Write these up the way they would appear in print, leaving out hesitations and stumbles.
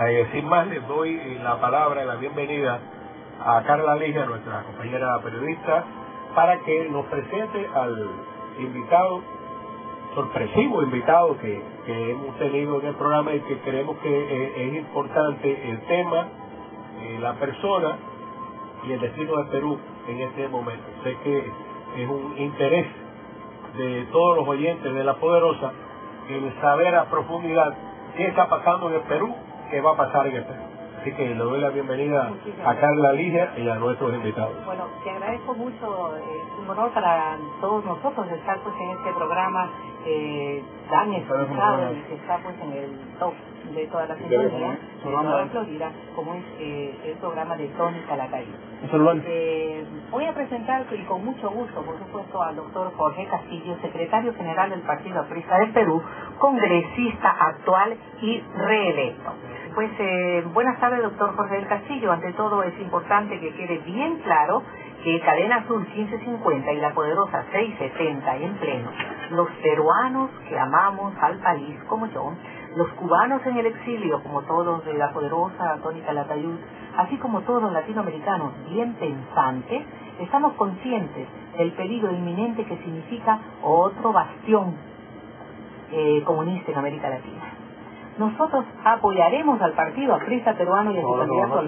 Sin más, les doy la palabra y la bienvenida a Carla Ligia, nuestra compañera periodista, para que nos presente al invitado, sorpresivo invitado que hemos tenido en el programa y que creemos que es importante el tema, la persona y el destino de Perú en este momento. Sé que es un interés de todos los oyentes de La Poderosa el saber a profundidad qué está pasando en el Perú, qué va a pasar en el Perú. Así que le doy la bienvenida a Carla Ligia y a nuestros invitados. Bueno, te agradezco mucho, es un honor para todos nosotros estar pues en este programa tan escuchado y que está pues en el top de toda la sintonía de toda Florida, como es el programa de Tony Calatayud. Voy a presentar y con mucho gusto, por supuesto, al doctor Jorge Castillo, secretario general del Partido Aprista del Perú, congresista actual y reelecto. Pues buenas tardes, doctor Jorge del Castillo. Ante todo es importante que quede bien claro que Cadena Azul 1550 y La Poderosa 670 en pleno, los peruanos que amamos al país como yo, los cubanos en el exilio como todos de La Poderosa, Tony Calatayud, así como todos los latinoamericanos bien pensantes, estamos conscientes del peligro inminente que significa otro bastión comunista en América Latina. Nosotros apoyaremos al Partido Aprista Peruano y a su candidato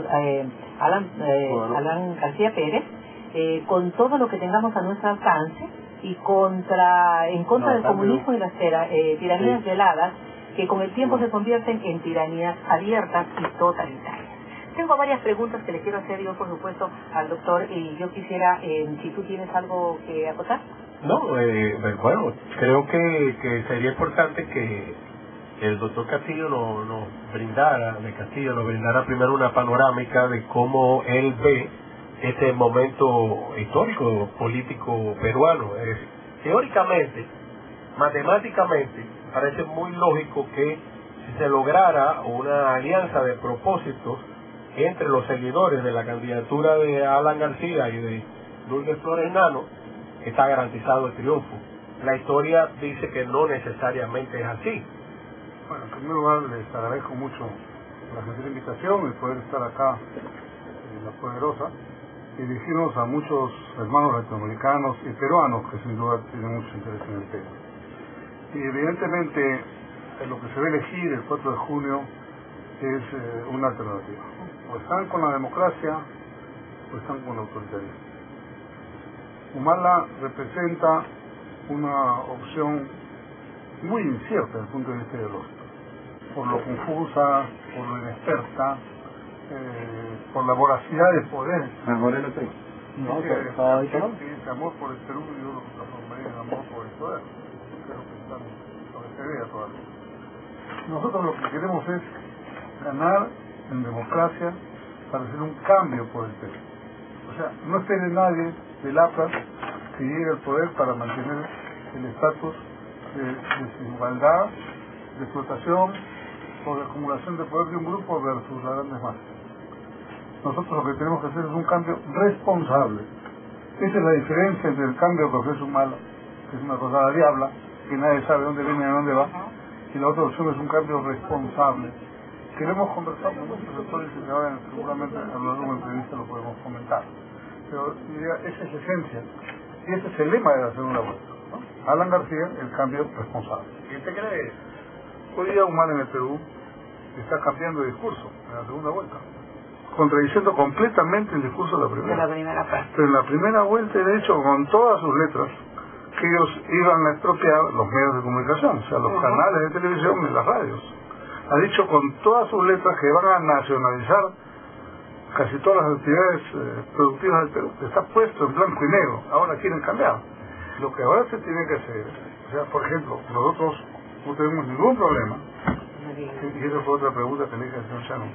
Alan García Pérez con todo lo que tengamos a nuestro alcance y en contra del comunismo y las tiranías veladas que con el tiempo se convierten en tiranías abiertas y totalitarias. Tengo varias preguntas que le quiero hacer yo, por supuesto, al doctor, y yo quisiera, si tú tienes algo que acotar. No, bueno, creo que sería importante que el doctor Castillo nos brindara primero una panorámica de cómo él ve este momento histórico, político peruano. Teóricamente, matemáticamente, parece muy lógico que si se lograra una alianza de propósitos entre los seguidores de la candidatura de Alan García y de Lourdes Flores Nano, está garantizado el triunfo. La historia dice que no necesariamente es así. Bueno, en primer lugar les agradezco mucho la invitación y poder estar acá en La Poderosa y dirigirnos a muchos hermanos latinoamericanos y peruanos que sin duda tienen mucho interés en el tema. Y evidentemente lo que se va a elegir el 4 de junio es una alternativa. O están con la democracia o están con el autoritarismo. Humala representa una opción muy incierta desde el punto de vista ideológico, por lo confusa, por lo inexperta, por la voracidad de poder. No, ese amor por el Perú yo lo transformaría en amor por el poder. Creo que están sobre esta idea todavía. Nosotros lo que queremos es ganar en democracia para hacer un cambio por el Perú. O sea, no espere nadie del APRA que llegue al poder para mantener el estatus de desigualdad, de explotación o de acumulación de poder de un grupo versus las grandes masas. Nosotros lo que tenemos que hacer es un cambio responsable. Esa es la diferencia entre el cambio que ofrece Humala, que es una cosa diabla, que nadie sabe dónde viene y a dónde va, y la otra opción es un cambio responsable. Queremos conversar con muchos sectores y ahora seguramente a lo largo de una entrevista lo podemos comentar. Pero esa es la esencia, y ese es el lema de la segunda vuelta. Alan García, el cambio responsable. ¿Quién te cree? Hoy día Humala en el Perú está cambiando de discurso en la segunda vuelta, contradiciendo completamente el discurso de la primera. Pero en la primera vuelta, de hecho, con todas sus letras, que ellos iban a expropiar los medios de comunicación, o sea, los canales de televisión y las radios. Ha dicho con todas sus letras que van a nacionalizar casi todas las actividades productivas del Perú. Está puesto en blanco y negro. Ahora quieren cambiar. Lo que ahora se tiene que hacer, o sea, por ejemplo, nosotros no tenemos ningún problema, y esa fue otra pregunta que le hice al señor Shannon.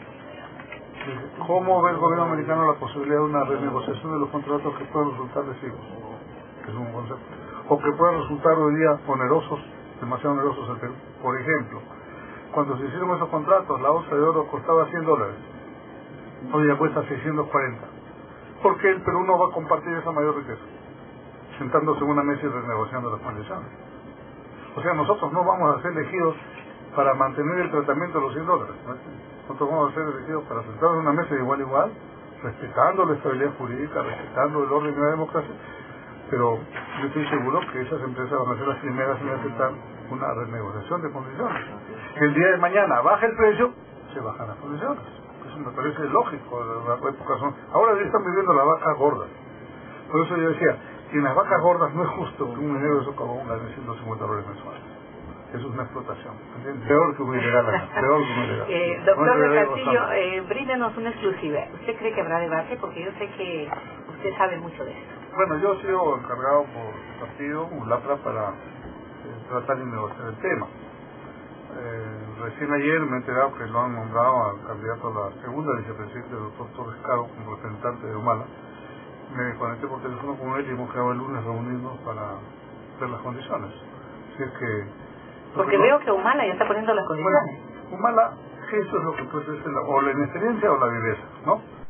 ¿Cómo ve el gobierno americano la posibilidad de una renegociación de los contratos que pueden resultar lesivos? Es un concepto. O que puedan resultar hoy día onerosos, demasiado onerosos al Perú. Por ejemplo, cuando se hicieron esos contratos, la onza de oro costaba $100. Hoy ya cuesta 640. ¿Por qué el Perú no va a compartir esa mayor riqueza? Sentándose en una mesa y renegociando las condiciones. O sea, nosotros no vamos a ser elegidos para mantener el tratamiento de los $100. Nosotros nosotros vamos a ser elegidos para sentarnos en una mesa de igual a igual, respetando la estabilidad jurídica, respetando el orden de la democracia, pero yo estoy seguro que esas empresas van a ser las primeras en aceptar una renegociación de condiciones. Que el día de mañana baja el precio, se bajan las condiciones. Eso me parece lógico. Ahora ya están viviendo las vacas gordas. Por eso yo decía, en las vacas gordas no es justo que un minero de socavón gane $150 mensuales. Eso es una explotación. Peor que un ilegal acá. Peor que un ilegal. Doctor del Castillo, bríndenos una exclusiva. ¿Usted cree que habrá debate? Porque yo sé que usted sabe mucho de esto. Bueno, yo he sido encargado por el partido, ULAPRA, para tratar de negociar el tema. Recién ayer me he enterado que lo han nombrado al candidato a la segunda vicepresidenta, el doctor Torres Caro, como representante de Humala. Me conecté por teléfono con él y hemos quedado el lunes reunirnos para ver las condiciones. Así es que... Porque veo que Humala ya está poniendo las condiciones. Bueno, Humala, eso es lo que pues es o la inexperiencia o la viveza, ¿no?